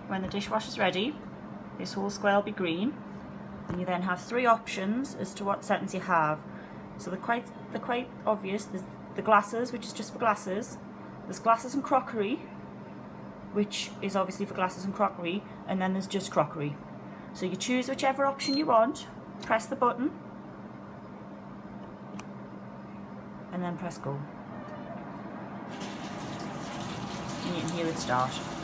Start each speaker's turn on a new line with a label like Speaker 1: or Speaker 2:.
Speaker 1: when the dishwasher's ready, this whole square will be green, and you then have three options as to what settings you have. So they're quite obvious. There's the glasses, which is just for glasses. There's glasses and crockery, which is obviously for glasses and crockery, and then there's just crockery. So you choose whichever option you want, press the button, and then press go. And you can hear it start.